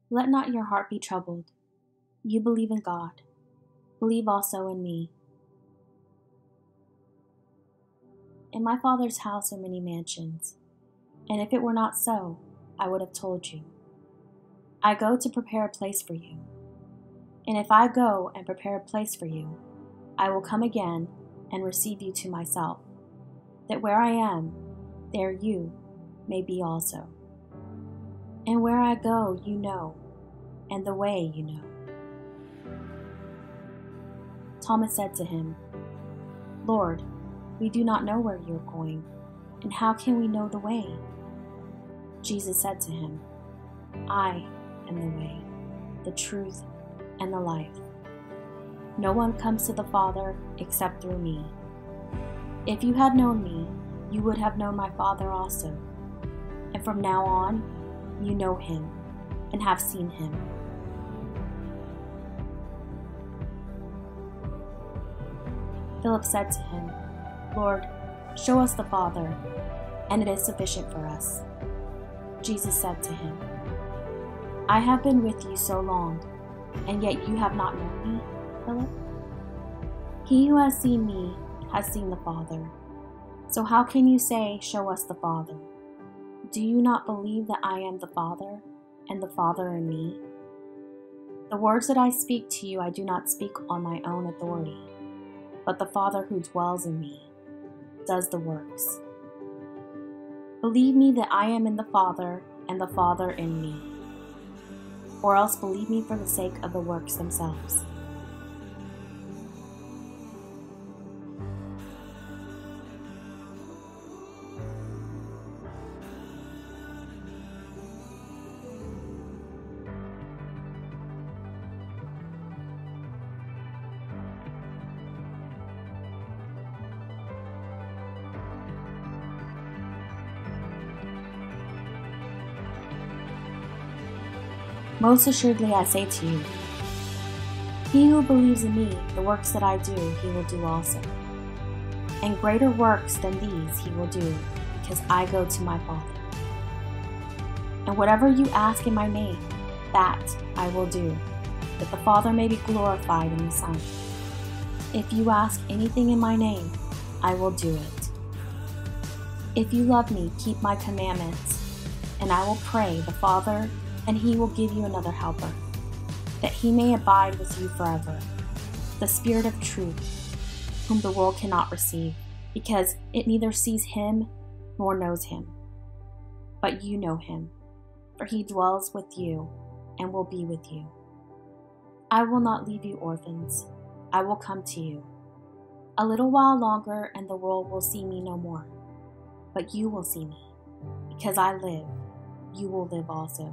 Let not your heart be troubled. You believe in God. Believe also in me. In my Father's house are many mansions, and if it were not so, I would have told you. I go to prepare a place for you. And if I go and prepare a place for you, I will come again and receive you to myself, that where I am, there you may be also. And where I go, you know, and the way you know. Thomas said to him, Lord, we do not know where you are going, and how can we know the way? Jesus said to him, I am the way, the truth, and the life. No one comes to the Father except through me. If you had known me, you would have known my Father also. And from now on, you know him and have seen him. Philip said to him, Lord, show us the Father, and it is sufficient for us. Jesus said to him, I have been with you so long, and yet you have not known me, Philip? He who has seen me has seen the Father. So how can you say, show us the Father? Do you not believe that I am the Father, and the Father in me? The words that I speak to you I do not speak on my own authority, but the Father who dwells in me does the works. Believe me that I am in the Father, and the Father in me, or else believe me for the sake of the works themselves. Most assuredly I say to you, he who believes in me, the works that I do, he will do also. And greater works than these he will do, because I go to my Father. And whatever you ask in my name, that I will do, that the Father may be glorified in the Son. If you ask anything in my name, I will do it. If you love me, keep my commandments, and I will pray the Father, and he will give you another helper, that he may abide with you forever, the Spirit of truth, whom the world cannot receive, because it neither sees him nor knows him. But you know him, for he dwells with you and will be with you. I will not leave you orphans. I will come to you. A little while longer, and the world will see me no more. But you will see me. Because I live, you will live also.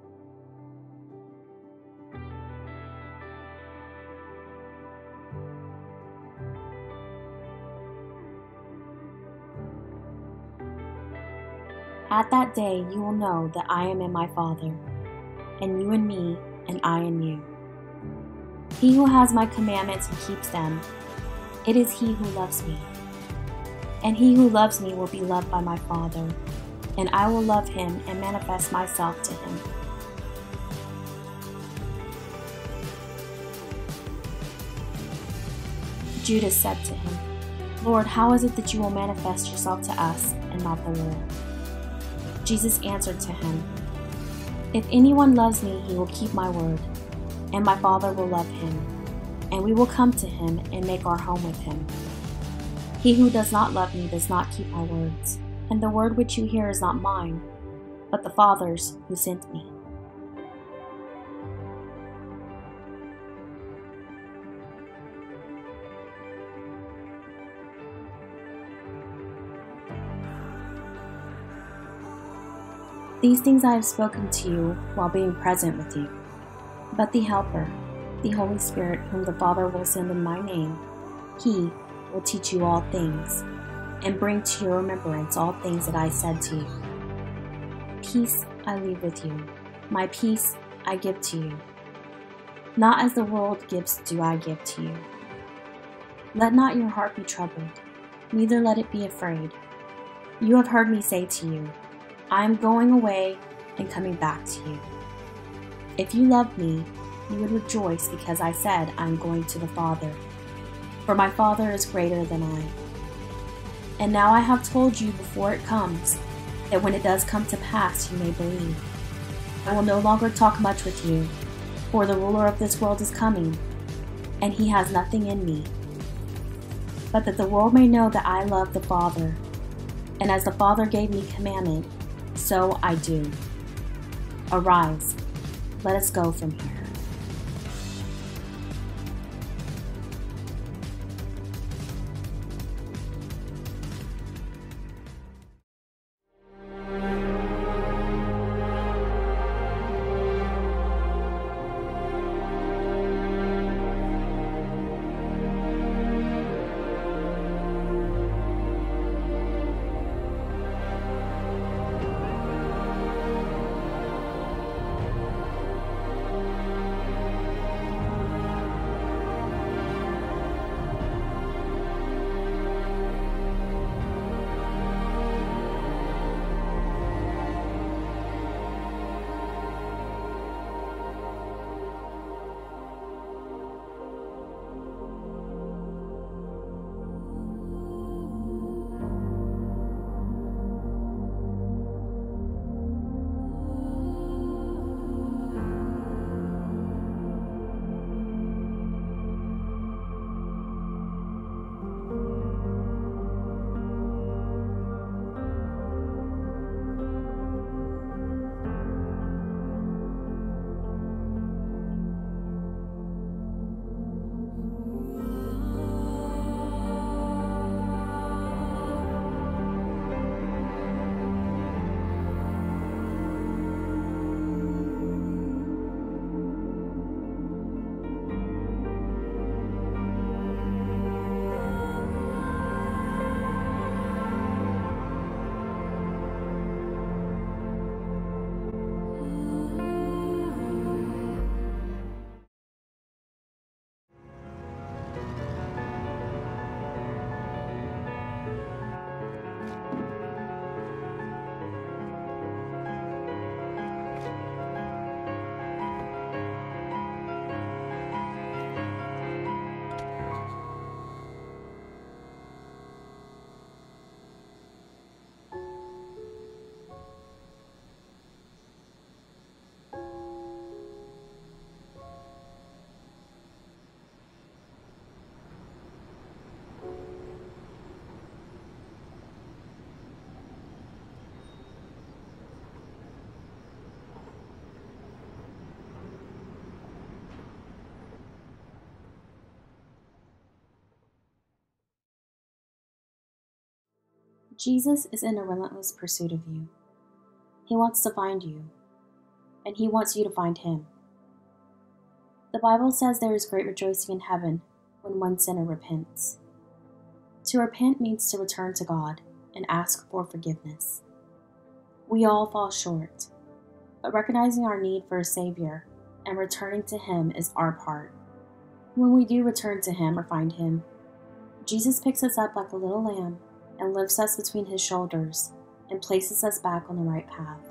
At that day you will know that I am in my Father, and you in me, and I in you. He who has my commandments and keeps them, it is he who loves me. And he who loves me will be loved by my Father, and I will love him and manifest myself to him. Judas said to him, Lord, how is it that you will manifest yourself to us and not the world? Jesus answered to him, If anyone loves me, he will keep my word, and my Father will love him, and we will come to him and make our home with him. He who does not love me does not keep my words, and the word which you hear is not mine, but the Father's who sent me. These things I have spoken to you while being present with you. But the Helper, the Holy Spirit, whom the Father will send in my name, he will teach you all things, and bring to your remembrance all things that I said to you. Peace I leave with you, my peace I give to you. Not as the world gives do I give to you. Let not your heart be troubled, neither let it be afraid. You have heard me say to you, I am going away and coming back to you. If you loved me, you would rejoice because I said I am going to the Father, for my Father is greater than I. And now I have told you before it comes, that when it does come to pass you may believe. I will no longer talk much with you, for the ruler of this world is coming, and he has nothing in me. But that the world may know that I love the Father, and as the Father gave me commandment, so I do. Arise, let us go from here. Jesus is in a relentless pursuit of you. He wants to find you, and he wants you to find him. The Bible says there is great rejoicing in heaven when one sinner repents. To repent means to return to God and ask for forgiveness. We all fall short, but recognizing our need for a Savior and returning to him is our part. When we do return to him or find him, Jesus picks us up like a little lamb and lifts us between his shoulders and places us back on the right path.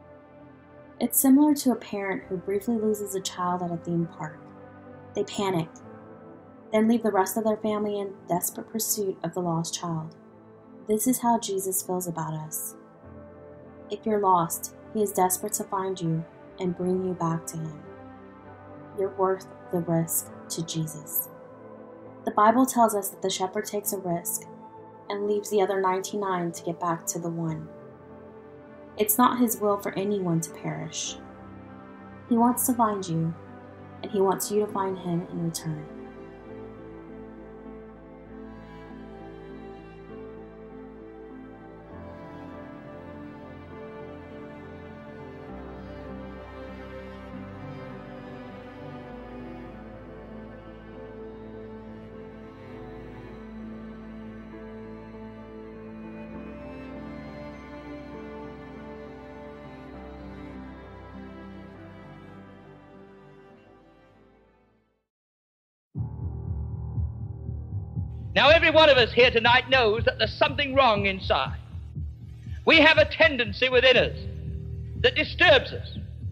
It's similar to a parent who briefly loses a child at a theme park. They panic, then leave the rest of their family in desperate pursuit of the lost child. This is how Jesus feels about us. If you're lost, he is desperate to find you and bring you back to him. You're worth the risk to Jesus. The Bible tells us that the shepherd takes a risk and leaves the other 99 to get back to the one. It's not his will for anyone to perish. He wants to find you, and he wants you to find him in return. Now, every one of us here tonight knows that there's something wrong inside. We have a tendency within us that disturbs us.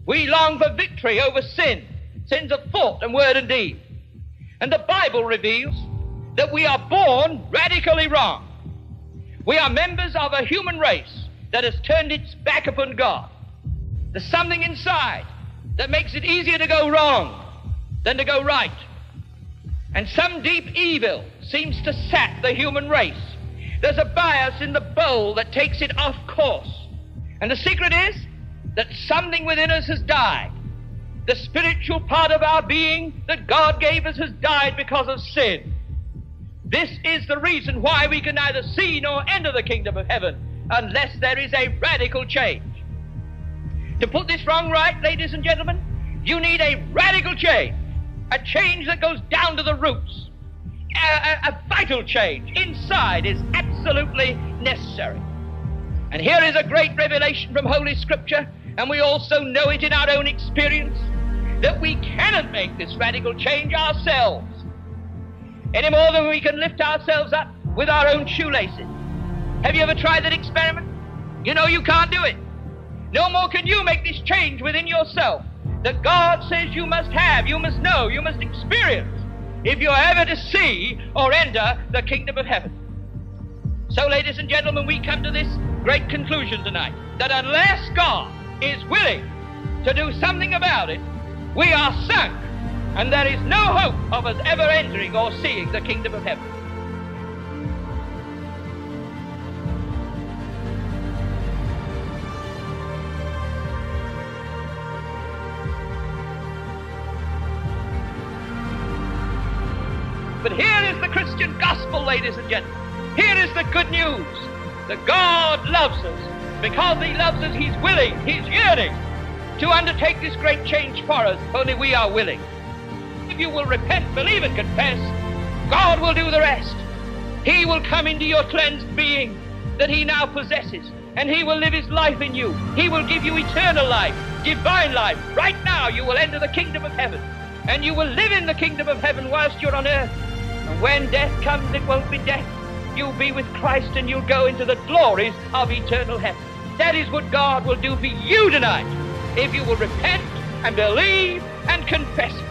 We long for victory over sin, sins of thought and word and deed. And the Bible reveals that we are born radically wrong. We are members of a human race that has turned its back upon God. There's something inside that makes it easier to go wrong than to go right. And some deep evil seems to sap the human race. There's a bias in the bowl that takes it off course. And the secret is that something within us has died. The spiritual part of our being that God gave us has died because of sin. This is the reason why we can neither see nor enter the kingdom of heaven unless there is a radical change. To put this wrong right, ladies and gentlemen, you need a radical change, a change that goes down to the roots. A vital change inside is absolutely necessary. And here is a great revelation from Holy Scripture, and we also know it in our own experience, that we cannot make this radical change ourselves any more than we can lift ourselves up with our own shoelaces. Have you ever tried that experiment? You know you can't do it. No more can you make this change within yourself that God says you must have, you must know, you must experience if you're ever to see or enter the kingdom of heaven. So, ladies and gentlemen, we come to this great conclusion tonight, that unless God is willing to do something about it, we are sunk, and there is no hope of us ever entering or seeing the kingdom of heaven. But here is the Christian gospel, ladies and gentlemen. Here is the good news that God loves us. Because He loves us, He's willing, He's yearning to undertake this great change for us, only we are willing. If you will repent, believe and confess, God will do the rest. He will come into your cleansed being that He now possesses, and He will live His life in you. He will give you eternal life, divine life. Right now you will enter the kingdom of heaven, and you will live in the kingdom of heaven whilst you're on earth. And when death comes, it won't be death. You'll be with Christ, and you'll go into the glories of eternal heaven. That is what God will do for you tonight, if you will repent and believe and confess.